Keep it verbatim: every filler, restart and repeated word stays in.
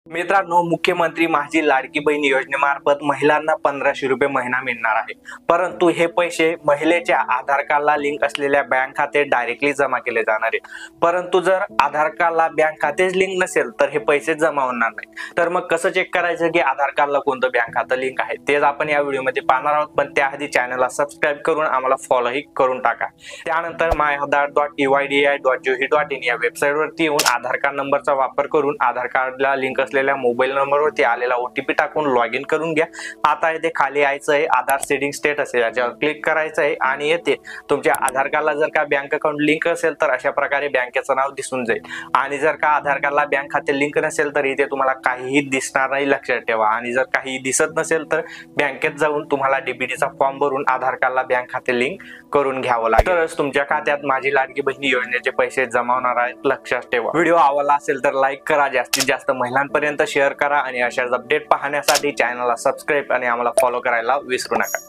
मित्रांनो, मुख्यमंत्री माझी लाडकी बहीण योजनेमार्फत महिलांना पंधराशे रुपये महिना मिळणार आहे. परंतु हे पैसे महिलेच्या आधार कार्डला लिंक असलेल्या बँक खात्यात डायरेक्टली जमा केले जाणार आहेत. परंतु जर आधार कार्डला बँक खातेच लिंक नसेल तर हे पैसे जमा होणार नाही. तर मग कसं चेक करायचं की आधार कार्डला कोणतं बँक खातं लिंक आहे तेच आपण या व्हिडिओमध्ये पाहणार आहोत. पण त्याआधी चॅनलला सबस्क्राईब करून आम्हाला फॉलोही करून टाका. त्यानंतर my Aadhaar dot E Y D I dot G O V dot in या वेबसाईटवरती येऊन आधार कार्ड नंबरचा वापर करून आधार कार्डला लिंक मोबाईल नंबरवरती आलेला ओटीपी टाकून लॉग इन करून घ्या. आता इथे खाली यायचं आहे आधार सेटिंग स्टेटस याच्यावर क्लिक करायचं आहे आणि येते तुमच्या आधार कार्डला जर का बँक अकाउंट लिंक असेल तर अशा प्रकारे बँकेचं नाव दिसून जाईल. आणि जर का आधार कार्डला बँक खाते लिंक नसेल तर इथे तुम्हाला काहीही दिसणार नाही, लक्षात ठेवा. आणि जर काही दिसत नसेल तर बँकेत जाऊन तुम्हाला डीबीटीचा फॉर्म भरून आधार कार्डला बँक खाते लिंक करून घ्यावं लागेल. तरच तुमच्या खात्यात माझी लाडकी बहीण योजनेचे पैसे जमा होणार आहेत, लक्षात ठेवा. व्हिडिओ आवडला असेल तर लाईक करा, जास्तीत जास्त महिलांपर्यंत शेअर करा आणि अशाच अपडेट पाहण्यासाठी चॅनलला सबस्क्राईब आणि आम्हाला फॉलो करायला विसरू नका.